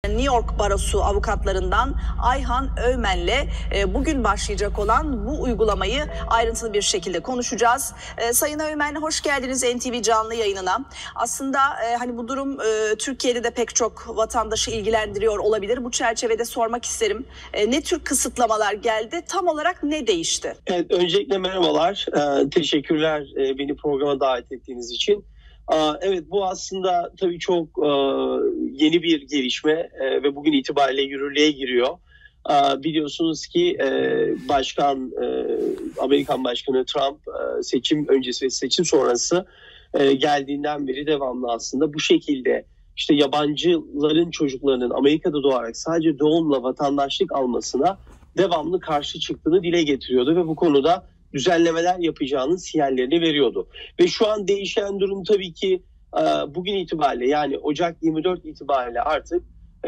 New York Barosu avukatlarından Ayhan Övmen'le bugün başlayacak olan bu uygulamayı ayrıntılı bir şekilde konuşacağız. Sayın Övmen, hoş geldiniz NTV canlı yayınına. Aslında hani bu durum Türkiye'de de pek çok vatandaşı ilgilendiriyor olabilir. Bu çerçevede sormak isterim. Ne tür kısıtlamalar geldi? Tam olarak ne değişti? Evet, öncelikle merhabalar. Teşekkürler beni programa davet ettiğiniz için. Evet, bu aslında tabii çok yeni bir gelişme ve bugün itibariyle yürürlüğe giriyor. Biliyorsunuz ki Amerikan Başkanı Trump seçim öncesi ve seçim sonrası geldiğinden beri devamlı aslında bu şekilde işte yabancıların çocuklarının Amerika'da doğarak sadece doğumla vatandaşlık almasına devamlı karşı çıktığını dile getiriyordu ve bu konuda düzenlemeler yapacağının sinyallerini veriyordu. Ve şu an değişen durum tabii ki bugün itibariyle, yani Ocak 24 itibariyle artık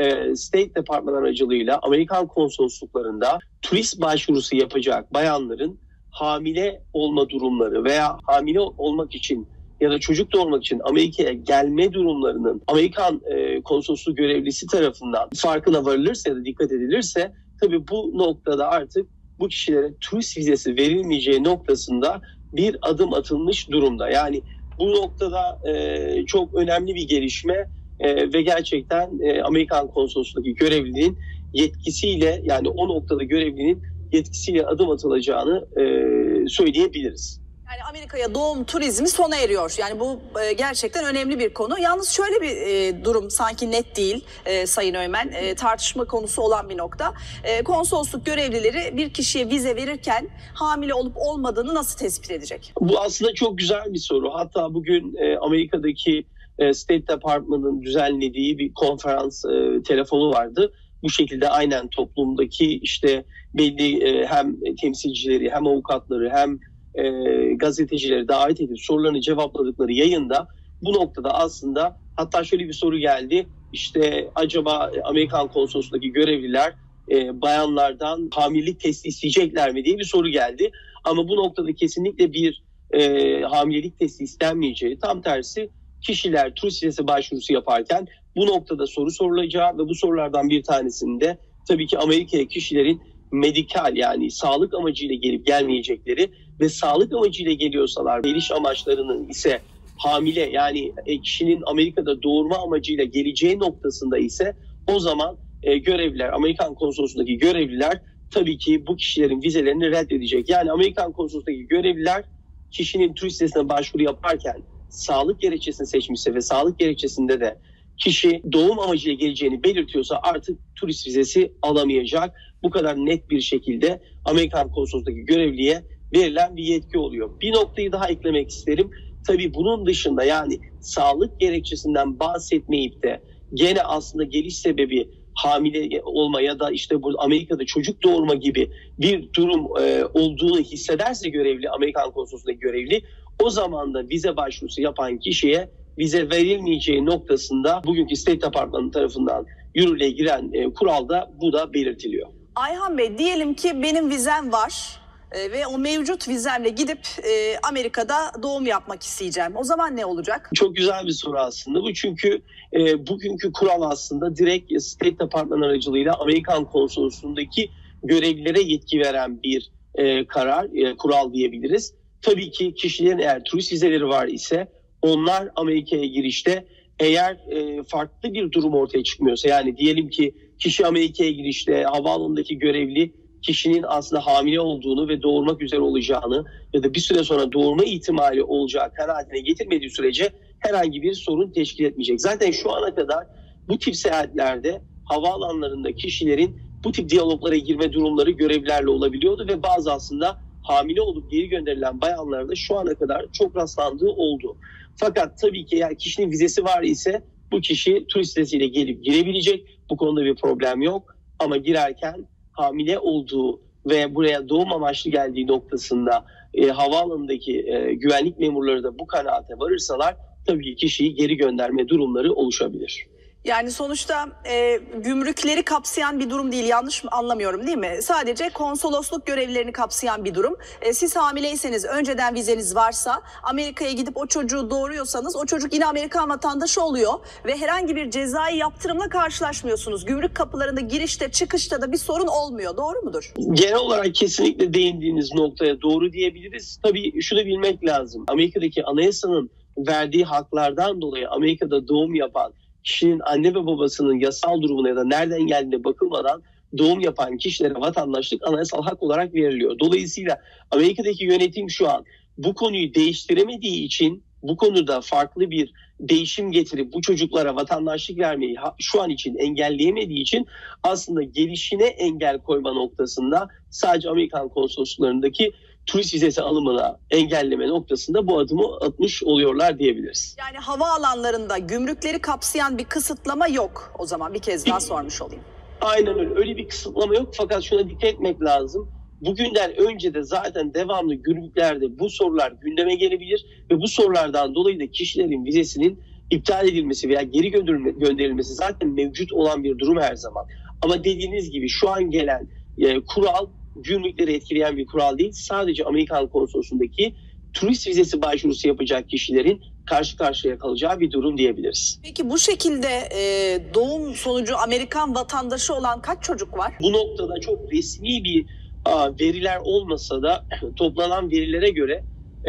State Department aracılığıyla Amerikan konsolosluklarında turist başvurusu yapacak bayanların hamile olma durumları veya hamile olmak için ya da çocuk doğurmak için Amerika'ya gelme durumlarının Amerikan konsolosluğu görevlisi tarafından farkına varılırsa ya da dikkat edilirse, tabii bu noktada artık bu kişilere turist vizesi verilmeyeceği noktasında bir adım atılmış durumda. Yani bu noktada çok önemli bir gelişme ve gerçekten Amerikan konsolosluğundaki görevlinin yetkisiyle, yani o noktada görevlinin yetkisiyle adım atılacağını söyleyebiliriz. Yani Amerika'ya doğum turizmi sona eriyor. Yani bu gerçekten önemli bir konu. Yalnız şöyle bir durum sanki net değil Sayın Övmen. Tartışma konusu olan bir nokta. Konsolosluk görevlileri bir kişiye vize verirken hamile olup olmadığını nasıl tespit edecek? Bu aslında çok güzel bir soru. Hatta bugün Amerika'daki State Department'ın düzenlediği bir konferans telefonu vardı. Bu şekilde aynen toplumdaki işte belli hem temsilcileri hem avukatları hem gazetecileri davet edip sorularını cevapladıkları yayında bu noktada aslında hatta şöyle bir soru geldi. İşte acaba Amerikan konsolosluğundaki görevliler bayanlardan hamilelik testi isteyecekler mi diye bir soru geldi. Ama bu noktada kesinlikle bir hamilelik testi istenmeyeceği, tam tersi kişiler turist vizesi başvurusu yaparken bu noktada soru sorulacağı ve bu sorulardan bir tanesinde tabii ki Amerika'ya kişilerin medikal, yani sağlık amacıyla gelip gelmeyecekleri ve sağlık amacıyla geliyorsalar geliş amaçlarının ise hamile, yani kişinin Amerika'da doğurma amacıyla geleceği noktasında ise o zaman görevliler, Amerikan konsolosluğundaki görevliler tabii ki bu kişilerin vizelerini reddedecek. Yani Amerikan konsolosluğundaki görevliler kişinin turist vizesine başvuru yaparken sağlık gerekçesini seçmişse ve sağlık gerekçesinde de kişi doğum amacıyla geleceğini belirtiyorsa artık turist vizesi alamayacak. Bu kadar net bir şekilde Amerikan konsolosluğundaki görevliye verilen bir yetki oluyor. Bir noktayı daha eklemek isterim. Tabii bunun dışında, yani sağlık gerekçesinden bahsetmeyip de gene aslında geliş sebebi hamile olma ya da işte bu Amerika'da çocuk doğurma gibi bir durum olduğunu hissederse görevli, Amerikan konsolosluğundaki görevli, o zaman da vize başvurusu yapan kişiye vize verilmeyeceği noktasında bugünkü State Department tarafından yürürlüğe giren kuralda bu da belirtiliyor. Ayhan Bey, diyelim ki benim vizem var ve o mevcut vizemle gidip Amerika'da doğum yapmak isteyeceğim. O zaman ne olacak? Çok güzel bir soru aslında bu, çünkü bugünkü kural aslında direkt State Department aracılığıyla Amerikan konsolosluğundaki görevlilere yetki veren bir kural diyebiliriz. Tabii ki kişilerin eğer turist vizeleri var ise onlar Amerika'ya girişte eğer farklı bir durum ortaya çıkmıyorsa, yani diyelim ki kişi Amerika'ya girişte havaalanındaki görevli kişinin aslında hamile olduğunu ve doğurmak üzere olacağını ya da bir süre sonra doğurma ihtimali olacağı kanaatine getirmediği sürece herhangi bir sorun teşkil etmeyecek. Zaten şu ana kadar bu tip seyahatlerde havaalanlarında kişilerin bu tip diyaloglara girme durumları görevlilerle olabiliyordu ve bazı aslında hamile olup geri gönderilen bayanlarda şu ana kadar çok rastlandığı oldu. Fakat tabii ki eğer kişinin vizesi var ise bu kişi turist vizesiyle gelip girebilecek. Bu konuda bir problem yok. Ama girerken hamile olduğu ve buraya doğum amaçlı geldiği noktasında havaalanındaki güvenlik memurları da bu kanaate varırsalar tabii ki kişiyi geri gönderme durumları oluşabilir. Yani sonuçta gümrükleri kapsayan bir durum değil, yanlış anlamıyorum değil mi? Sadece konsolosluk görevlilerini kapsayan bir durum. Siz hamileyseniz, önceden vizeniz varsa, Amerika'ya gidip o çocuğu doğuruyorsanız o çocuk yine Amerikan vatandaşı oluyor ve herhangi bir cezai yaptırımla karşılaşmıyorsunuz. Gümrük kapılarında girişte çıkışta da bir sorun olmuyor, doğru mudur? Genel olarak kesinlikle değindiğiniz noktaya doğru diyebiliriz. Tabii şunu bilmek lazım. Amerika'daki anayasanın verdiği haklardan dolayı Amerika'da doğum yapan kişinin anne ve babasının yasal durumuna ya da nereden geldiğine bakılmadan doğum yapan kişilere vatandaşlık anayasal hak olarak veriliyor. Dolayısıyla Amerika'daki yönetim şu an bu konuyu değiştiremediği için, bu konuda farklı bir değişim getirip bu çocuklara vatandaşlık vermeyi şu an için engelleyemediği için aslında gelişine engel koyma noktasında sadece Amerikan konsolosluklarındaki turist vizesi alımına engelleme noktasında bu adımı atmış oluyorlar diyebiliriz. Yani havaalanlarında gümrükleri kapsayan bir kısıtlama yok. O zaman bir kez daha sormuş olayım. Aynen öyle. Öyle bir kısıtlama yok. Fakat şuna dikkat etmek lazım. Bugünden önce de zaten devamlı gümrüklerde bu sorular gündeme gelebilir ve bu sorulardan dolayı da kişilerin vizesinin iptal edilmesi veya geri gönderilmesi zaten mevcut olan bir durum her zaman. Ama dediğiniz gibi şu an gelen kural gümrükleri etkileyen bir kural değil. Sadece Amerikan konsolosluğundaki turist vizesi başvurusu yapacak kişilerin karşı karşıya kalacağı bir durum diyebiliriz. Peki bu şekilde doğum sonucu Amerikan vatandaşı olan kaç çocuk var? Bu noktada çok resmi bir veriler olmasa da toplanan verilere göre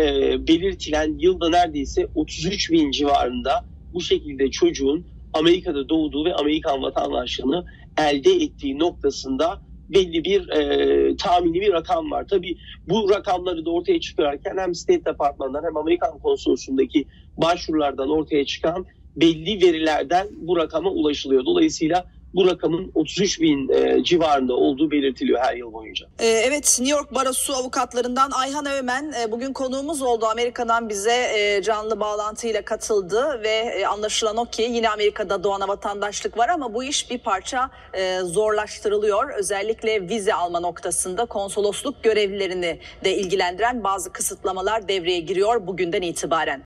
belirtilen yılda neredeyse 33 bin civarında bu şekilde çocuğun Amerika'da doğduğu ve Amerikan vatandaşlığını elde ettiği noktasında belli bir tahmini bir rakam var. Tabii bu rakamları da ortaya çıkarken hem State Departman'dan hem Amerikan konsolosluğundaki başvurulardan ortaya çıkan belli verilerden bu rakama ulaşılıyor. Dolayısıyla bu rakamın 33 bin civarında olduğu belirtiliyor her yıl boyunca. Evet, New York Barosu avukatlarından Ayhan Öğmen bugün konuğumuz oldu. Amerika'dan bize canlı bağlantıyla katıldı ve anlaşılan o ki yine Amerika'da doğana vatandaşlık var ama bu iş bir parça zorlaştırılıyor. Özellikle vize alma noktasında konsolosluk görevlilerini de ilgilendiren bazı kısıtlamalar devreye giriyor bugünden itibaren.